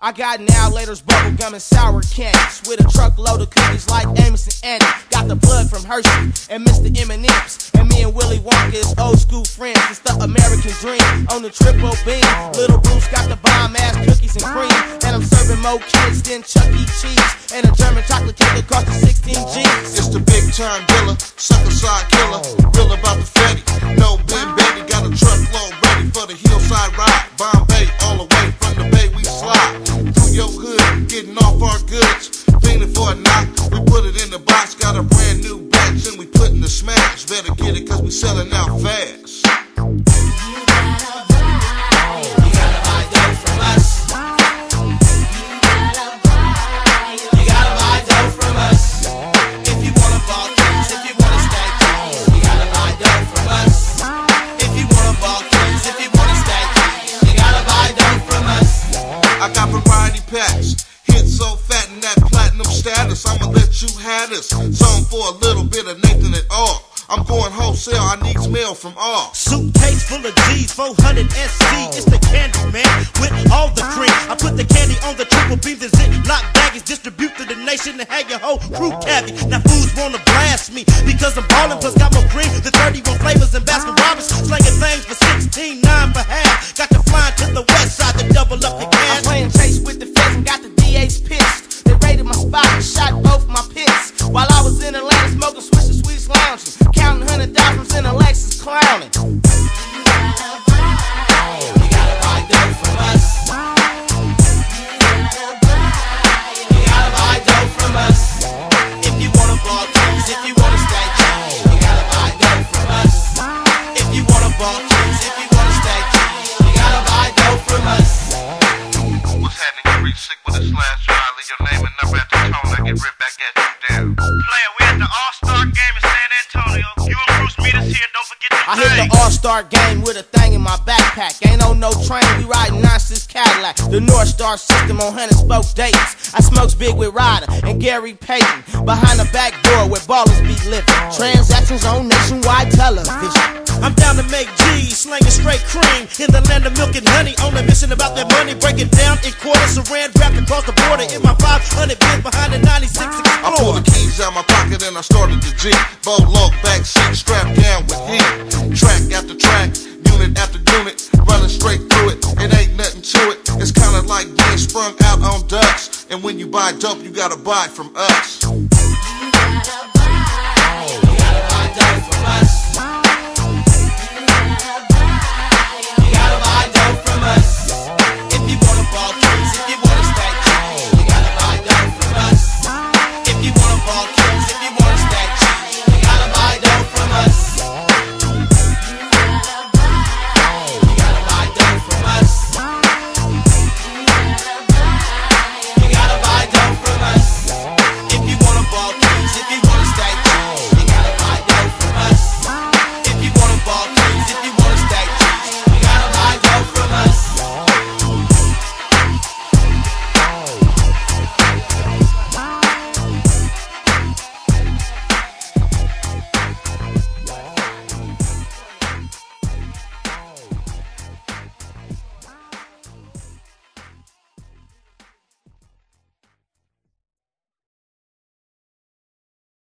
I got now laters, bubblegum and sour candies with a truckload of cookies like Amos and Andy. Got the blood from Hershey and Mr. M&M's, and me and Willy Wonka is old school friends. It's the American dream on the triple beam. Little Bruce got the bomb ass cookies and cream, and I'm serving more kids than Chuck E. Cheese and a German chocolate cake that cost 16 G's. It's the big time dealer, sucker side killer, real about the fatty. No Ben baby, got a truckload ready for the hillside ride. Bombay all the way from the bay we slide. Through your hood, getting off our goods, fiending for a knock. We put it in the box, got a brand new batch, and we put in the smash. Better get it, cause we selling out fast. I got variety packs, hits so fat in that platinum status. I'ma let you have this, song for a little bit of Nathan at all. I'm going wholesale, I need mail from all. Suitcase full of G's, 400 SC. It's the candy man with all the cream. I put the candy on the triple beams and ziplock baggies. Distribute to the nation and have your whole crew cabby. Now fools wanna blast me because I'm ballin', plus got more green than 31 flavors and Baskin Robbins. Slanging things for 16, 9 for half. Got to fly to the west side to double up the cash. I'm playing chase with the feds and got the DAs pissed. They raided my spot and shot both my pits. While I was in Atlanta smoking Swiss and Sweets lounging, counting 100,000s in a Lexus clowning. You gotta buy dope from us. You gotta buy dope from us. If you wanna ball kings, if you wanna stack keys, you gotta buy dope from us. If you wanna ball kings, if you wanna stack keys, you gotta buy dope from us. What's happening? You reach sick with a slash try. Leave your name and number at the tone. I get right back at you down. Player, we at the All-Star game in San Antonio. You and Bruce meet us here. Don't forget to I hit the All-Star game with a thing in my backpack. Ain't on no train, we riding 96 Cadillac. The North Star system on 100 spoke dates. I smokes big with Ryder and Gary Payton. Behind the back door where ballers be living. Transactions on nationwide television. I'm down to make G's, slanging straight cream. In the land of milk and honey, on a mission about that money. Break it down in quarters, saran wrapped across the border. In my 500 bins behind the 96 Explorer. I pulled the keys out my pocket and I started the Jeep. Bow log back seat, strapped down with heat. Track after track, unit after unit, running straight through it. It ain't nothing to it. It's kinda like being sprung out on dust. And when you buy dope, you gotta buy from us.